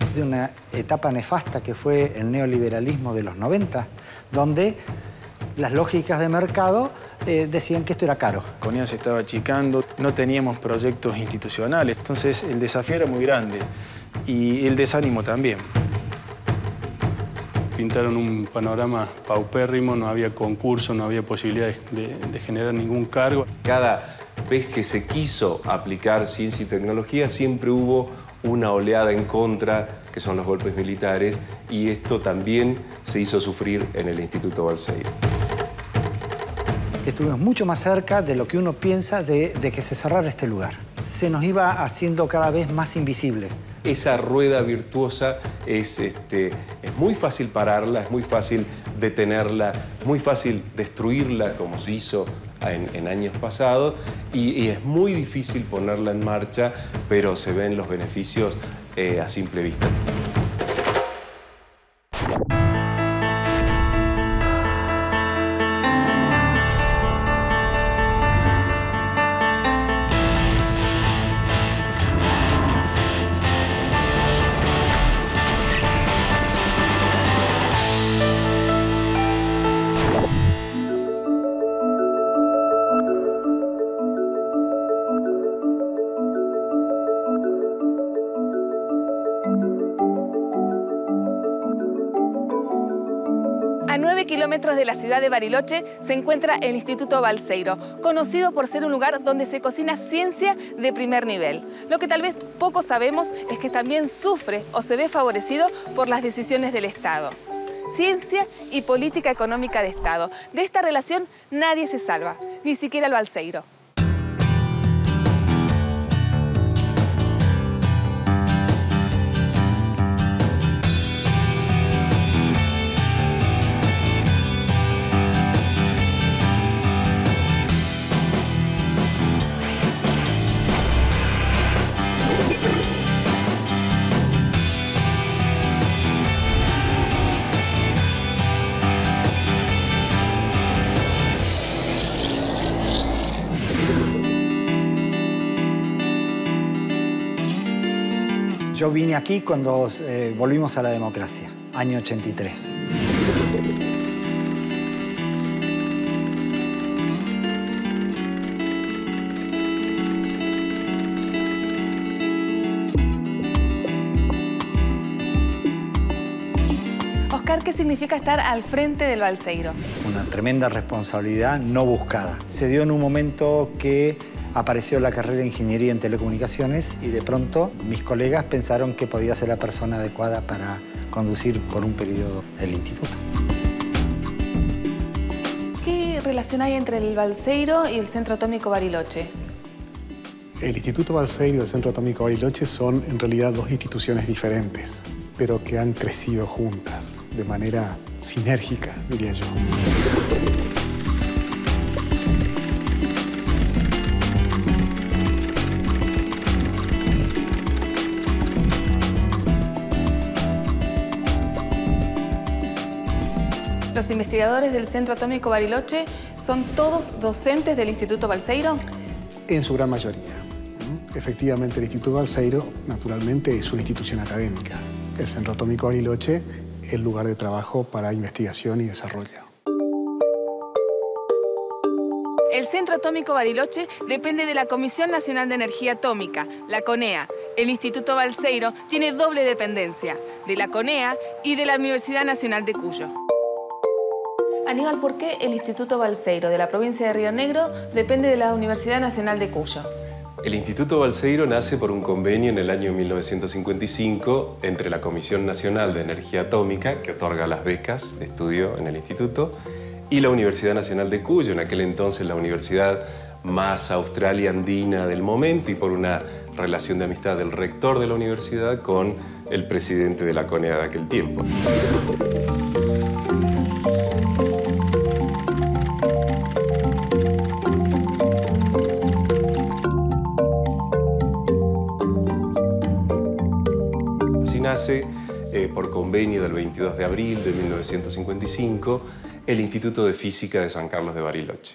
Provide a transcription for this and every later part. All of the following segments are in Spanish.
de una etapa nefasta que fue el neoliberalismo de los 90, donde las lógicas de mercado decían que esto era caro. CONEA se estaba achicando, no teníamos proyectos institucionales, entonces el desafío era muy grande y el desánimo también. Pintaron un panorama paupérrimo, no había concurso, no había posibilidad de generar ningún cargo. Cada vez que se quiso aplicar ciencia y tecnología, siempre hubo una oleada en contra, que son los golpes militares, y esto también se hizo sufrir en el Instituto Balseiro. Estuvimos mucho más cerca de lo que uno piensa de que se cerrara este lugar. Se nos iba haciendo cada vez más invisibles. Esa rueda virtuosa es muy fácil pararla, es muy fácil detenerla, muy fácil destruirla, como se hizo en años pasados, y es muy difícil ponerla en marcha, pero se ven los beneficios a simple vista. A 9 kilómetros de la ciudad de Bariloche se encuentra el Instituto Balseiro, conocido por ser un lugar donde se cocina ciencia de primer nivel. Lo que tal vez poco sabemos es que también sufre o se ve favorecido por las decisiones del Estado. Ciencia y política económica de Estado. De esta relación nadie se salva, ni siquiera el Balseiro. Yo vine aquí cuando volvimos a la democracia, año 83. Oscar, ¿qué significa estar al frente del Balseiro? Una tremenda responsabilidad no buscada. Se dio en un momento que apareció la carrera de Ingeniería en Telecomunicaciones y de pronto mis colegas pensaron que podía ser la persona adecuada para conducir por un periodo el instituto. ¿Qué relación hay entre el Balseiro y el Centro Atómico Bariloche? El Instituto Balseiro y el Centro Atómico Bariloche son en realidad dos instituciones diferentes, pero que han crecido juntas de manera sinérgica, diría yo. ¿Los investigadores del Centro Atómico Bariloche son todos docentes del Instituto Balseiro? En su gran mayoría. Efectivamente, el Instituto Balseiro, naturalmente, es una institución académica. El Centro Atómico Bariloche es el lugar de trabajo para investigación y desarrollo. El Centro Atómico Bariloche depende de la Comisión Nacional de Energía Atómica, la CONEA. El Instituto Balseiro tiene doble dependencia, de la CONEA y de la Universidad Nacional de Cuyo. Aníbal, ¿por qué el Instituto Balseiro de la provincia de Río Negro depende de la Universidad Nacional de Cuyo? El Instituto Balseiro nace por un convenio en el año 1955 entre la Comisión Nacional de Energía Atómica, que otorga las becas de estudio en el instituto, y la Universidad Nacional de Cuyo, en aquel entonces la universidad más austral y andina del momento, y por una relación de amistad del rector de la universidad con el presidente de la CONEA de aquel tiempo. Nace por convenio del 22 de abril de 1955 el Instituto de Física de San Carlos de Bariloche.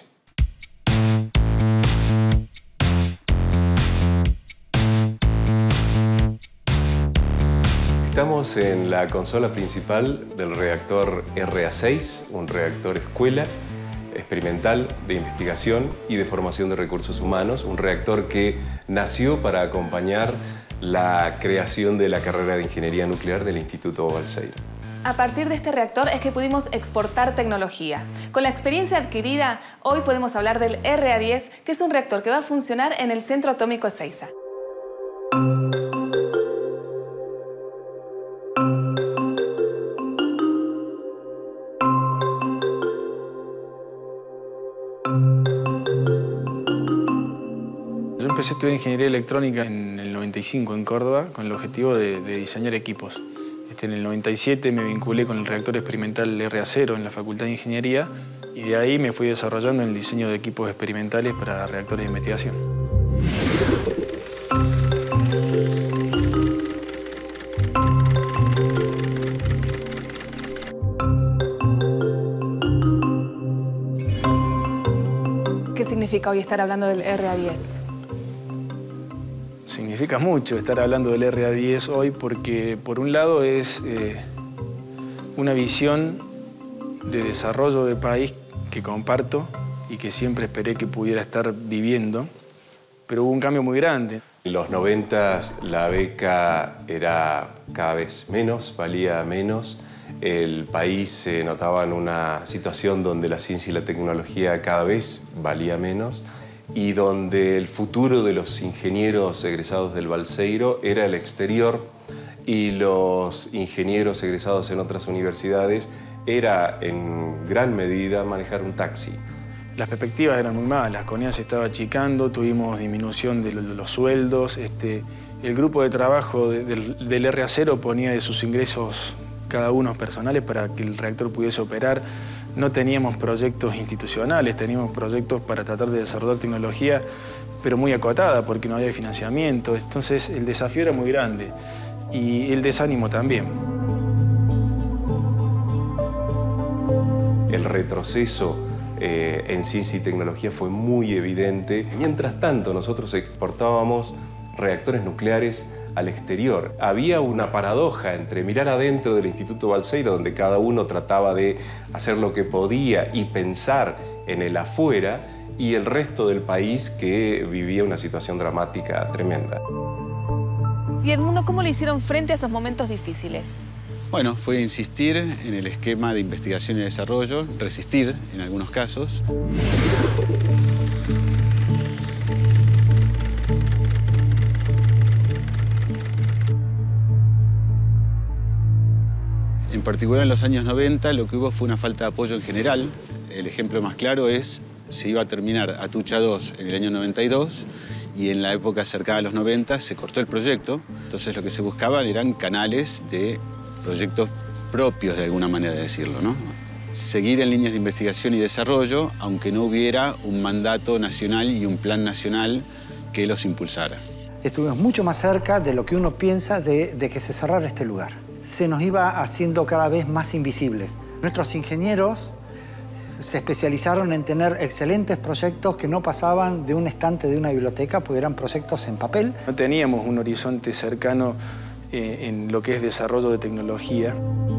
Estamos en la consola principal del reactor RA6, un reactor escuela experimental de investigación y de formación de recursos humanos, un reactor que nació para acompañar la creación de la carrera de Ingeniería Nuclear del Instituto Balseiro. A partir de este reactor es que pudimos exportar tecnología. Con la experiencia adquirida, hoy podemos hablar del RA10, que es un reactor que va a funcionar en el Centro Atómico Ezeiza. Yo empecé a estudiar Ingeniería Electrónica en el 95 en Córdoba con el objetivo de diseñar equipos. En el 97 me vinculé con el reactor experimental RA0 en la Facultad de Ingeniería y de ahí me fui desarrollando en el diseño de equipos experimentales para reactores de investigación. ¿Qué significa hoy estar hablando del RA10? Significa mucho estar hablando del RA10 hoy porque, por un lado, es una visión de desarrollo de país que comparto y que siempre esperé que pudiera estar viviendo, pero hubo un cambio muy grande. En los 90 la beca era cada vez menos, valía menos. El país se notaba en una situación donde la ciencia y la tecnología cada vez valía menos y donde el futuro de los ingenieros egresados del Balseiro era el exterior y los ingenieros egresados en otras universidades era en gran medida manejar un taxi. Las perspectivas eran muy malas, CONIA se estaba achicando, tuvimos disminución de los sueldos, el grupo de trabajo del RA0 ponía de sus ingresos cada uno personales para que el reactor pudiese operar. No teníamos proyectos institucionales, teníamos proyectos para tratar de desarrollar tecnología, pero muy acotada porque no había financiamiento. Entonces el desafío era muy grande y el desánimo también. El retroceso en ciencia y tecnología fue muy evidente. Mientras tanto, nosotros exportábamos reactores nucleares al exterior. Había una paradoja entre mirar adentro del Instituto Balseiro, donde cada uno trataba de hacer lo que podía y pensar en el afuera, y el resto del país que vivía una situación dramática tremenda. Y Edmundo, ¿cómo le hicieron frente a esos momentos difíciles? Bueno, fue insistir en el esquema de investigación y desarrollo, resistir en algunos casos. En particular en los años 90 lo que hubo fue una falta de apoyo en general. El ejemplo más claro es, se iba a terminar Atucha 2 en el año 92 y en la época cercana a los 90 se cortó el proyecto. Entonces lo que se buscaban eran canales de proyectos propios, de alguna manera de decirlo, ¿no? Seguir en líneas de investigación y desarrollo, aunque no hubiera un mandato nacional y un plan nacional que los impulsara. Estuvimos mucho más cerca de lo que uno piensa de que se cerrara este lugar. Se nos iba haciendo cada vez más invisibles. Nuestros ingenieros se especializaron en tener excelentes proyectos que no pasaban de un estante de una biblioteca, porque eran proyectos en papel. No teníamos un horizonte cercano en lo que es desarrollo de tecnología.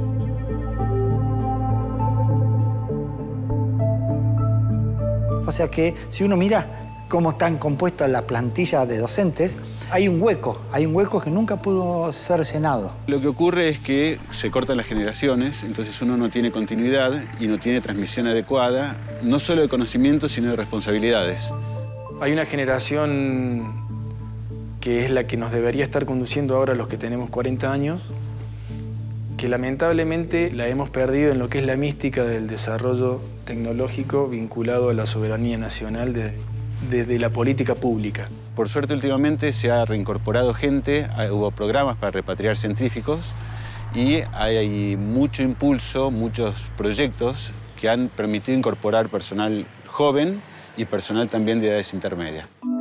O sea que si uno mira cómo están compuestas la plantilla de docentes, hay un hueco que nunca pudo ser llenado. Lo que ocurre es que se cortan las generaciones, entonces uno no tiene continuidad y no tiene transmisión adecuada, no solo de conocimiento, sino de responsabilidades. Hay una generación que es la que nos debería estar conduciendo ahora los que tenemos 40 años, que lamentablemente la hemos perdido en lo que es la mística del desarrollo tecnológico vinculado a la soberanía nacional desde la política pública. Por suerte, últimamente se ha reincorporado gente, hubo programas para repatriar científicos y hay mucho impulso, muchos proyectos que han permitido incorporar personal joven y personal también de edades intermedias.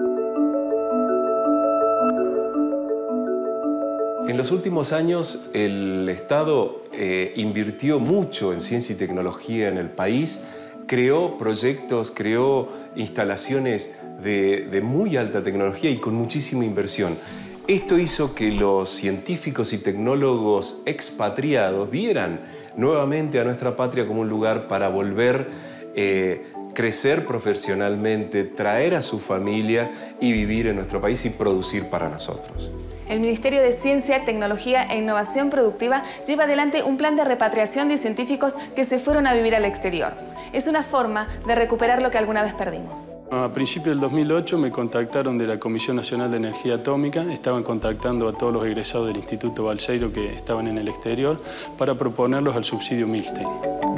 En los últimos años, el Estado invirtió mucho en ciencia y tecnología en el país, creó proyectos, creó instalaciones de muy alta tecnología y con muchísima inversión. Esto hizo que los científicos y tecnólogos expatriados vieran nuevamente a nuestra patria como un lugar para volver crecer profesionalmente, traer a sus familias y vivir en nuestro país y producir para nosotros. El Ministerio de Ciencia, Tecnología e Innovación Productiva lleva adelante un plan de repatriación de científicos que se fueron a vivir al exterior. Es una forma de recuperar lo que alguna vez perdimos. A principios del 2008 me contactaron de la Comisión Nacional de Energía Atómica. Estaban contactando a todos los egresados del Instituto Balseiro que estaban en el exterior para proponerlos al subsidio Milstein.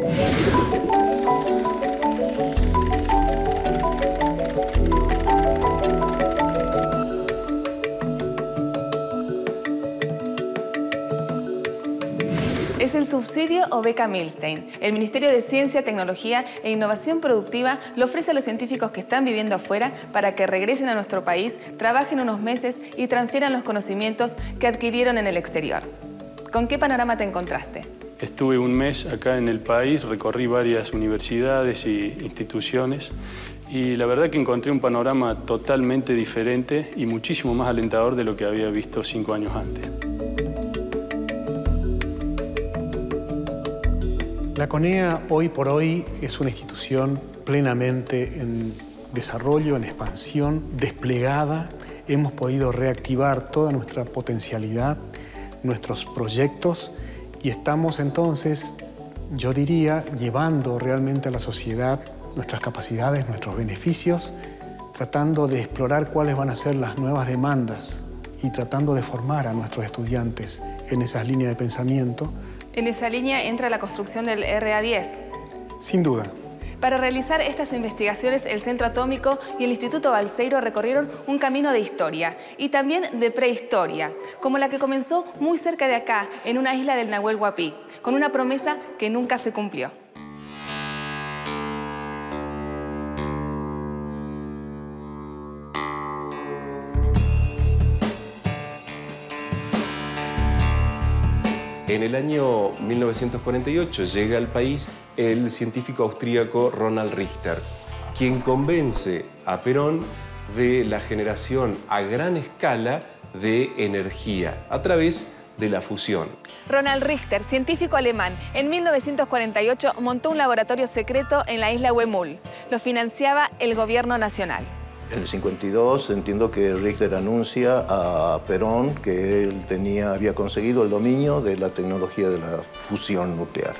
Es el subsidio o beca Milstein. El Ministerio de Ciencia, Tecnología e Innovación Productiva lo ofrece a los científicos que están viviendo afuera para que regresen a nuestro país, trabajen unos meses y transfieran los conocimientos que adquirieron en el exterior. ¿Con qué panorama te encontraste? Estuve un mes acá en el país, recorrí varias universidades e instituciones y la verdad que encontré un panorama totalmente diferente y muchísimo más alentador de lo que había visto 5 años antes. La CONEA hoy por hoy es una institución plenamente en desarrollo, en expansión, desplegada. Hemos podido reactivar toda nuestra potencialidad, nuestros proyectos y estamos entonces, yo diría, llevando realmente a la sociedad nuestras capacidades, nuestros beneficios, tratando de explorar cuáles van a ser las nuevas demandas y tratando de formar a nuestros estudiantes en esas líneas de pensamiento. En esa línea entra la construcción del RA10. Sin duda. Para realizar estas investigaciones, el Centro Atómico y el Instituto Balseiro recorrieron un camino de historia y también de prehistoria, como la que comenzó muy cerca de acá, en una isla del Nahuel Huapi, con una promesa que nunca se cumplió. En el año 1948 llega al país el científico austríaco Ronald Richter, quien convence a Perón de la generación a gran escala de energía a través de la fusión. Ronald Richter, científico alemán, en 1948 montó un laboratorio secreto en la isla Huemul. Lo financiaba el gobierno nacional. En el 52 entiendo que Richter anuncia a Perón que él había conseguido el dominio de la tecnología de la fusión nuclear.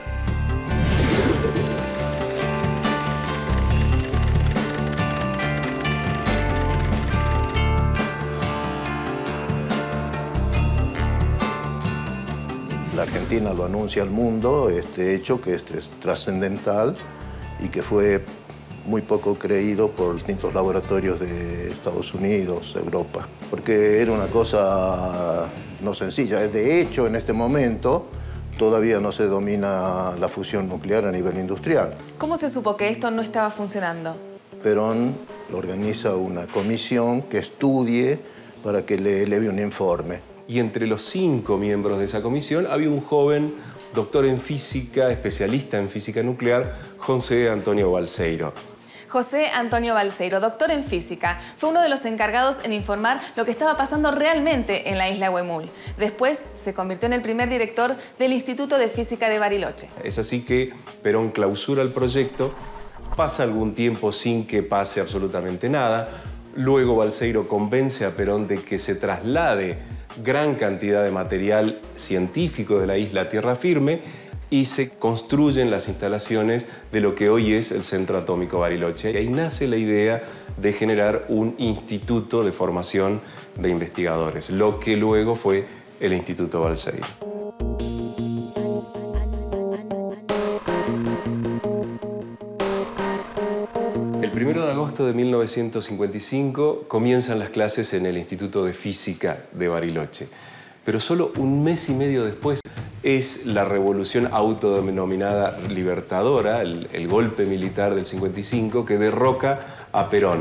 La Argentina lo anuncia al mundo, este hecho que es trascendental y que fue muy poco creído por distintos laboratorios de Estados Unidos, Europa, porque era una cosa no sencilla. De hecho, en este momento todavía no se domina la fusión nuclear a nivel industrial. ¿Cómo se supo que esto no estaba funcionando? Perón organiza una comisión que estudie para que le eleve un informe. Y entre los 5 miembros de esa comisión había un joven doctor en física, especialista en física nuclear, José Antonio Balseiro. José Antonio Balseiro, doctor en física, fue uno de los encargados en informar lo que estaba pasando realmente en la isla Huemul. Después se convirtió en el primer director del Instituto de Física de Bariloche. Es así que Perón clausura el proyecto, pasa algún tiempo sin que pase absolutamente nada. Luego Balseiro convence a Perón de que se traslade gran cantidad de material científico de la isla a tierra firme y se construyen las instalaciones de lo que hoy es el Centro Atómico Bariloche. Y ahí nace la idea de generar un instituto de formación de investigadores, lo que luego fue el Instituto Balseiro. El 1 de agosto de 1955 comienzan las clases en el Instituto de Física de Bariloche, pero solo un mes y medio después es la revolución autodenominada libertadora, el golpe militar del 55, que derroca a Perón.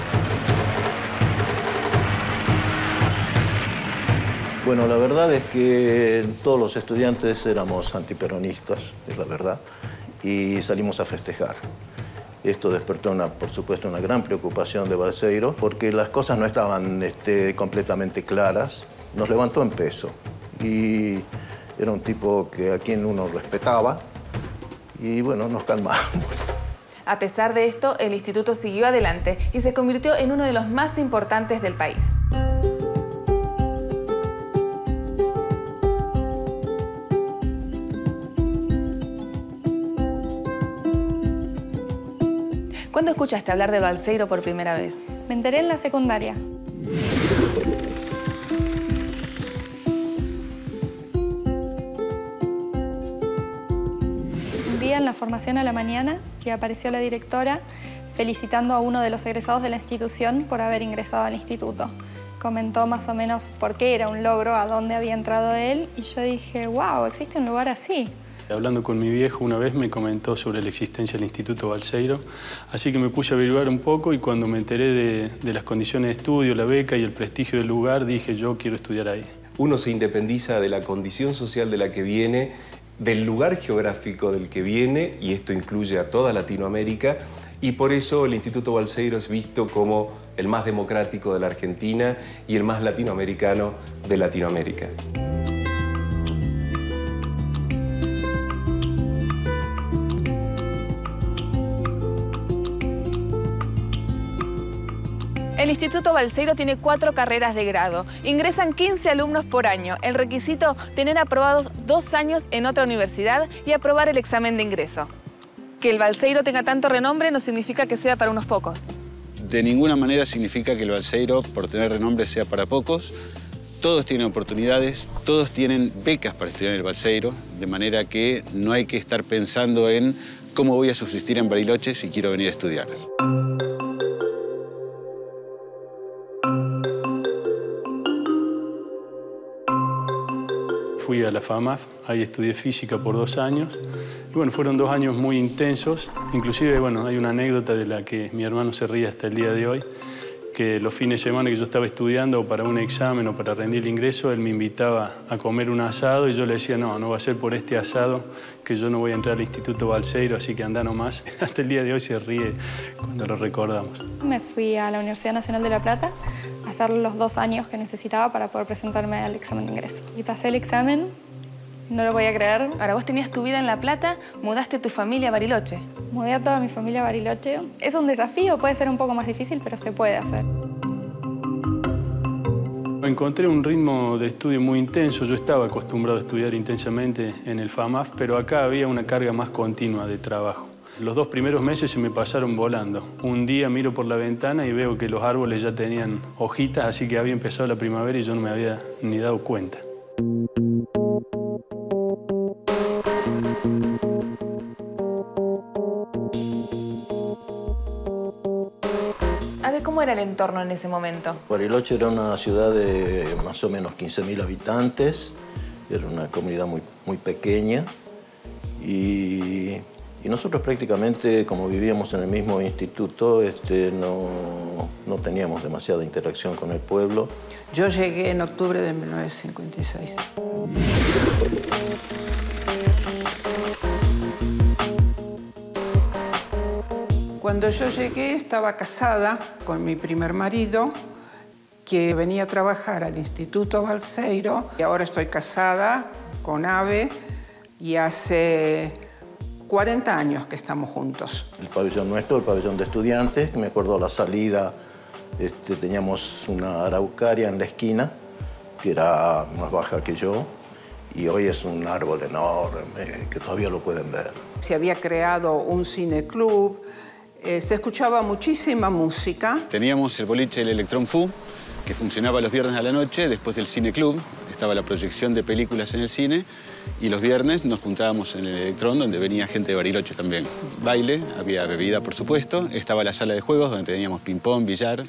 Bueno, la verdad es que todos los estudiantes éramos antiperonistas, es la verdad, y salimos a festejar. Esto despertó, por supuesto, una gran preocupación de Balseiro, porque las cosas no estaban completamente claras. Nos levantó en peso y era un tipo a quien uno respetaba y, bueno, nos calmamos. A pesar de esto, el instituto siguió adelante y se convirtió en uno de los más importantes del país. ¿Cuándo escuchaste hablar de Balseiro por primera vez? Me enteré en la secundaria. Un día en la formación a la mañana y apareció la directora felicitando a uno de los egresados de la institución por haber ingresado al instituto. Comentó más o menos por qué era un logro, a dónde había entrado él, y yo dije, wow, existe un lugar así. Hablando con mi viejo una vez me comentó sobre la existencia del Instituto Balseiro, así que me puse a averiguar un poco y cuando me enteré de las condiciones de estudio, la beca y el prestigio del lugar, dije yo quiero estudiar ahí. Uno se independiza de la condición social de la que viene, del lugar geográfico del que viene, y esto incluye a toda Latinoamérica, y por eso el Instituto Balseiro es visto como el más democrático de la Argentina y el más latinoamericano de Latinoamérica. El Instituto Balseiro tiene 4 carreras de grado. Ingresan 15 alumnos por año. El requisito, tener aprobados 2 años en otra universidad y aprobar el examen de ingreso. Que el Balseiro tenga tanto renombre no significa que sea para unos pocos. De ninguna manera significa que el Balseiro, por tener renombre, sea para pocos. Todos tienen oportunidades, todos tienen becas para estudiar en el Balseiro, de manera que no hay que estar pensando en cómo voy a subsistir en Bariloche si quiero venir a estudiar. Fui a la FAMAF, ahí estudié física por 2 años. Y bueno, fueron 2 años muy intensos. Inclusive, bueno, hay una anécdota de la que mi hermano se ríe hasta el día de hoy, que los fines de semana que yo estaba estudiando para un examen o para rendir el ingreso, él me invitaba a comer un asado y yo le decía, no, no va a ser por este asado que yo no voy a entrar al Instituto Balseiro, así que anda nomás. Hasta el día de hoy se ríe cuando lo recordamos. Me fui a la Universidad Nacional de La Plata a hacer los 2 años que necesitaba para poder presentarme al examen de ingreso. Y pasé el examen, no lo podía creer. Ahora, vos tenías tu vida en La Plata, mudaste tu familia a Bariloche. Mudé a toda mi familia a Bariloche. Es un desafío, puede ser un poco más difícil, pero se puede hacer. Encontré un ritmo de estudio muy intenso. Yo estaba acostumbrado a estudiar intensamente en el FAMAF, pero acá había una carga más continua de trabajo. Los 2 primeros meses se me pasaron volando. Un día miro por la ventana y veo que los árboles ya tenían hojitas, así que había empezado la primavera y yo no me había ni dado cuenta. A ver, ¿cómo era el entorno en ese momento? Bariloche era una ciudad de más o menos 15.000 habitantes. Era una comunidad muy pequeña. Y nosotros prácticamente, como vivíamos en el mismo instituto, no teníamos demasiada interacción con el pueblo. Yo llegué en octubre de 1956. Cuando yo llegué estaba casada con mi primer marido, que venía a trabajar al Instituto Balseiro. Y ahora estoy casada con Ave y hace 40 años que estamos juntos. El pabellón nuestro, el pabellón de estudiantes, me acuerdo la salida, teníamos una araucaria en la esquina, que era más baja que yo, y hoy es un árbol enorme, que todavía lo pueden ver. Se había creado un cineclub, se escuchaba muchísima música. Teníamos el boliche El Electrón Fu, que funcionaba los viernes a la noche, después del cineclub. Estaba la proyección de películas en el cine y los viernes nos juntábamos en el Electrón, donde venía gente de Bariloche también. Baile, había bebida, por supuesto. Estaba la sala de juegos, donde teníamos ping-pong, billar.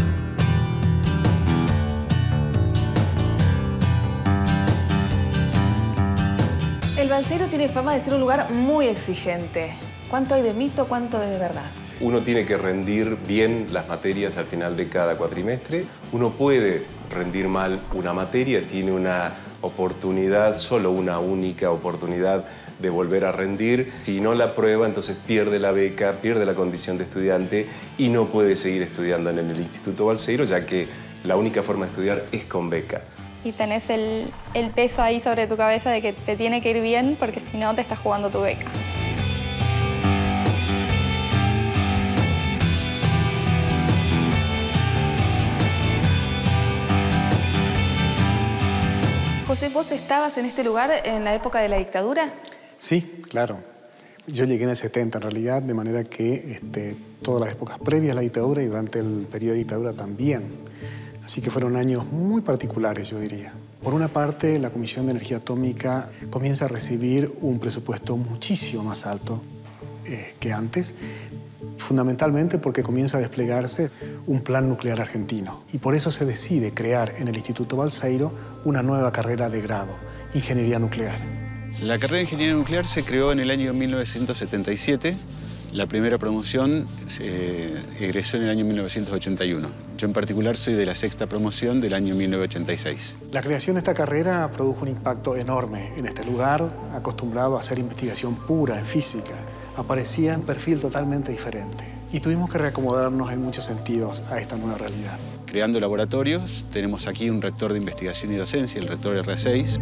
El Balseiro tiene fama de ser un lugar muy exigente. ¿Cuánto hay de mito, cuánto de verdad? Uno tiene que rendir bien las materias al final de cada cuatrimestre. Uno puede rendir mal una materia, tiene una oportunidad, solo una única oportunidad de volver a rendir. Si no la prueba, entonces pierde la beca, pierde la condición de estudiante y no puede seguir estudiando en el Instituto Balseiro, ya que la única forma de estudiar es con beca. Y tenés el peso ahí sobre tu cabeza de que te tiene que ir bien, porque si no te estás jugando tu beca. José, ¿vos estabas en este lugar en la época de la dictadura? Sí, claro. Yo llegué en el 70 en realidad, de manera que todas las épocas previas a la dictadura y durante el periodo de dictadura también. Así que fueron años muy particulares, yo diría. Por una parte, la Comisión de Energía Atómica comienza a recibir un presupuesto muchísimo más alto que antes, fundamentalmente porque comienza a desplegarse un plan nuclear argentino. Y por eso se decide crear en el Instituto Balseiro una nueva carrera de grado, Ingeniería Nuclear. La carrera de Ingeniería Nuclear se creó en el año 1977. La primera promoción egresó en el año 1981. Yo en particular soy de la sexta promoción del año 1986. La creación de esta carrera produjo un impacto enorme en este lugar, acostumbrado a hacer investigación pura en física. Aparecía un perfil totalmente diferente y tuvimos que reacomodarnos en muchos sentidos a esta nueva realidad. Creando laboratorios, tenemos aquí un reactor de investigación y docencia, el reactor R6.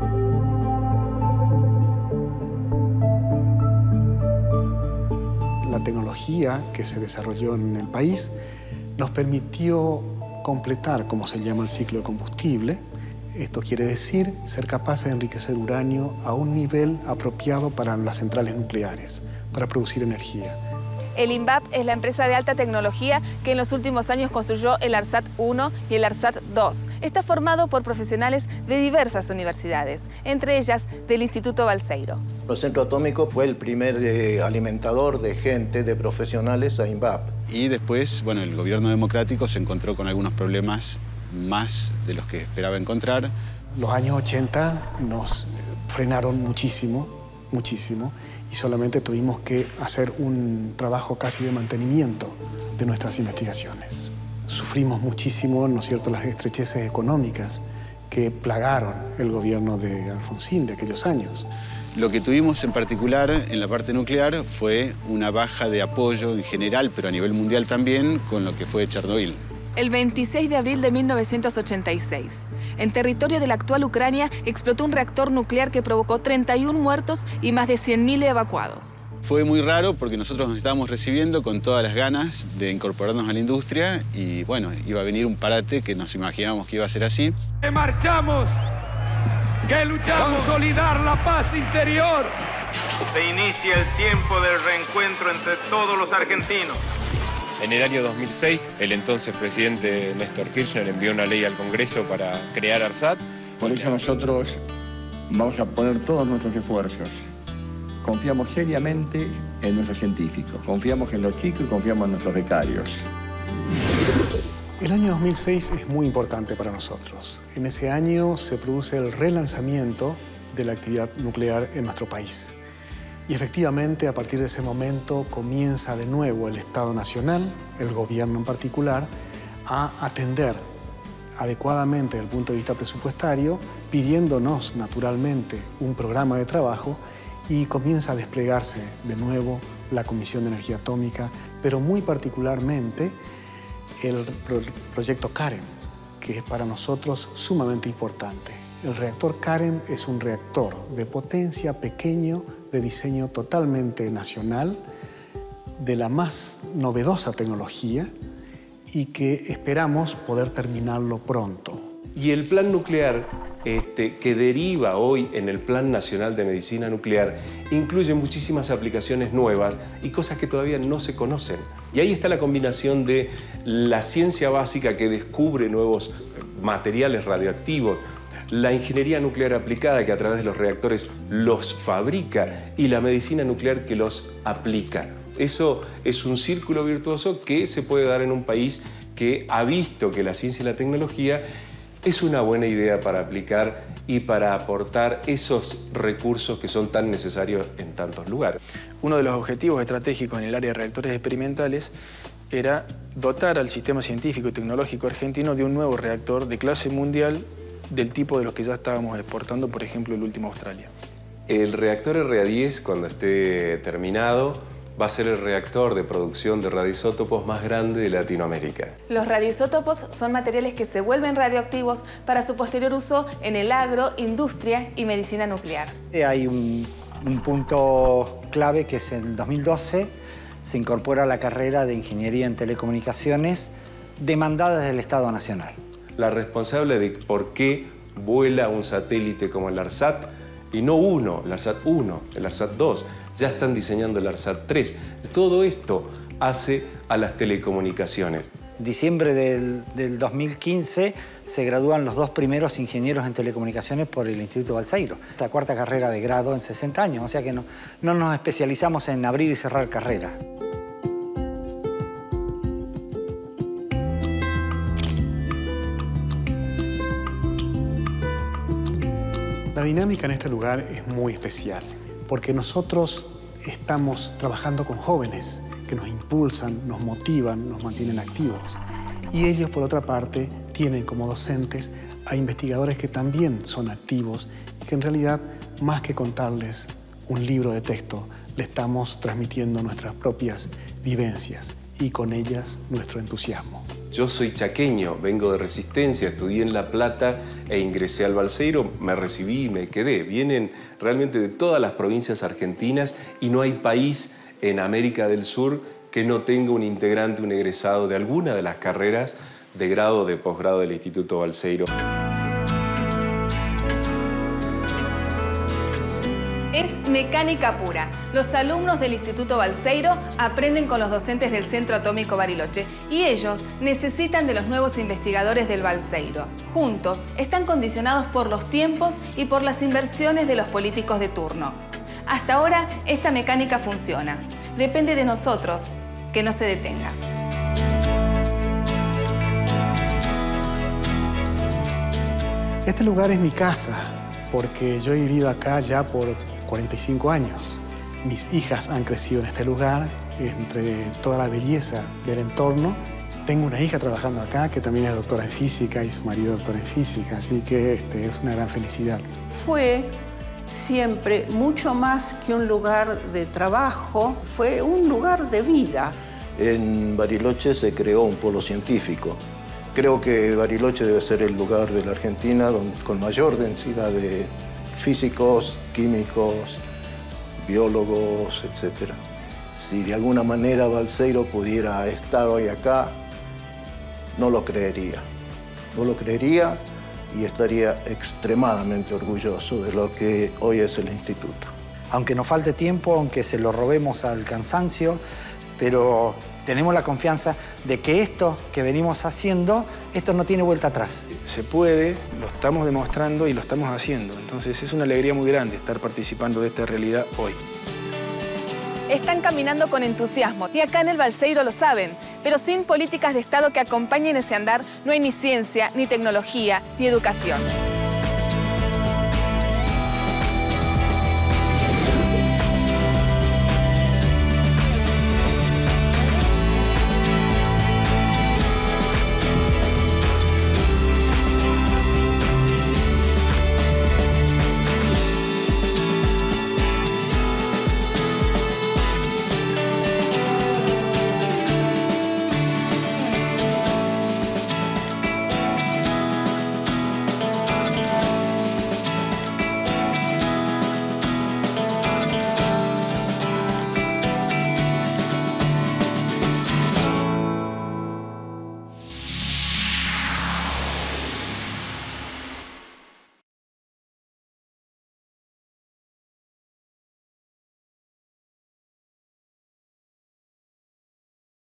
La tecnología que se desarrolló en el país nos permitió completar, como se llama, el ciclo de combustible. Esto quiere decir ser capaces de enriquecer uranio a un nivel apropiado para las centrales nucleares, para producir energía. El INVAP es la empresa de alta tecnología que en los últimos años construyó el ARSAT-1 y el ARSAT-2. Está formado por profesionales de diversas universidades, entre ellas del Instituto Balseiro. El centro atómico fue el primer alimentador de gente, de profesionales a INVAP. Y después, bueno, el gobierno democrático se encontró con algunos problemas más de los que esperaba encontrar. Los años 80 nos frenaron muchísimo, y solamente tuvimos que hacer un trabajo casi de mantenimiento de nuestras investigaciones. Sufrimos muchísimo, ¿no es cierto?, las estrecheces económicas que plagaron el gobierno de Alfonsín de aquellos años. Lo que tuvimos en particular en la parte nuclear fue una baja de apoyo en general, pero a nivel mundial también, con lo que fue Chernobyl. El 26 de abril de 1986, en territorio de la actual Ucrania, explotó un reactor nuclear que provocó 31 muertos y más de 100.000 evacuados. Fue muy raro porque nosotros nos estábamos recibiendo con todas las ganas de incorporarnos a la industria y, bueno, iba a venir un parate que nos imaginábamos que iba a ser así. ¡Que marchamos! ¡Que luchamos! ¡Consolidar la paz interior! Se inicia el tiempo del reencuentro entre todos los argentinos. En el año 2006, el entonces presidente Néstor Kirchner envió una ley al Congreso para crear ARSAT. Por eso nosotros vamos a poner todos nuestros esfuerzos. Confiamos seriamente en nuestros científicos, confiamos en los chicos y confiamos en nuestros becarios. El año 2006 es muy importante para nosotros. En ese año se produce el relanzamiento de la actividad nuclear en nuestro país. Y efectivamente, a partir de ese momento, comienza de nuevo el Estado Nacional, el gobierno en particular, a atender adecuadamente desde el punto de vista presupuestario, pidiéndonos naturalmente un programa de trabajo y comienza a desplegarse de nuevo la Comisión de Energía Atómica, pero muy particularmente el proyecto CAREN, que es para nosotros sumamente importante. El reactor CAREN es un reactor de potencia pequeño, de diseño totalmente nacional, de la más novedosa tecnología y que esperamos poder terminarlo pronto. Y el plan nuclear que deriva hoy en el Plan Nacional de Medicina Nuclear incluye muchísimas aplicaciones nuevas y cosas que todavía no se conocen. Y ahí está la combinación de la ciencia básica que descubre nuevos materiales radioactivos, la ingeniería nuclear aplicada que a través de los reactores los fabrica y la medicina nuclear que los aplica. Eso es un círculo virtuoso que se puede dar en un país que ha visto que la ciencia y la tecnología es una buena idea para aplicar y para aportar esos recursos que son tan necesarios en tantos lugares. Uno de los objetivos estratégicos en el área de reactores experimentales era dotar al sistema científico y tecnológico argentino de un nuevo reactor de clase mundial del tipo de los que ya estábamos exportando, por ejemplo, el último Australia. El reactor RA10, cuando esté terminado, va a ser el reactor de producción de radioisótopos más grande de Latinoamérica. Los radioisótopos son materiales que se vuelven radioactivos para su posterior uso en el agro, industria y medicina nuclear. Hay un punto clave que es en el 2012 se incorpora la carrera de Ingeniería en Telecomunicaciones demandada desde el Estado Nacional. La responsable de por qué vuela un satélite como el ARSAT, y no uno, el ARSAT 1, el ARSAT 2, ya están diseñando el ARSAT 3. Todo esto hace a las telecomunicaciones. Diciembre del 2015 se gradúan los 2 primeros ingenieros en telecomunicaciones por el Instituto Balseiro. La 4ª carrera de grado en 60 años, o sea que no nos especializamos en abrir y cerrar carreras. La dinámica en este lugar es muy especial, porque nosotros estamos trabajando con jóvenes que nos impulsan, nos motivan, nos mantienen activos. Y ellos, por otra parte, tienen como docentes a investigadores que también son activos y que en realidad, más que contarles un libro de texto, le estamos transmitiendo nuestras propias vivencias y con ellas nuestro entusiasmo. Yo soy chaqueño, vengo de Resistencia, estudié en La Plata e ingresé al Balseiro, me recibí y me quedé. Vienen realmente de todas las provincias argentinas y no hay país en América del Sur que no tenga un integrante, un egresado de alguna de las carreras de grado o de posgrado del Instituto Balseiro. Es mecánica pura. Los alumnos del Instituto Balseiro aprenden con los docentes del Centro Atómico Bariloche y ellos necesitan de los nuevos investigadores del Balseiro. Juntos están condicionados por los tiempos y por las inversiones de los políticos de turno. Hasta ahora esta mecánica funciona. Depende de nosotros que no se detenga. Este lugar es mi casa porque yo he vivido acá ya por 45 años. Mis hijas han crecido en este lugar, entre toda la belleza del entorno. Tengo una hija trabajando acá que también es doctora en física y su marido doctor en física, así que es una gran felicidad. Fue siempre mucho más que un lugar de trabajo, fue un lugar de vida. En Bariloche se creó un polo científico. Creo que Bariloche debe ser el lugar de la Argentina con mayor densidad de físicos, químicos, biólogos, etc. Si de alguna manera Balseiro pudiera estar hoy acá, no lo creería. No lo creería y estaría extremadamente orgulloso de lo que hoy es el instituto. Aunque nos falte tiempo, aunque se lo robemos al cansancio, pero tenemos la confianza de que esto que venimos haciendo, esto no tiene vuelta atrás. Se puede, lo estamos demostrando y lo estamos haciendo. Entonces es una alegría muy grande estar participando de esta realidad hoy. Están caminando con entusiasmo y acá en el Balseiro lo saben, pero sin políticas de Estado que acompañen ese andar no hay ni ciencia, ni tecnología, ni educación.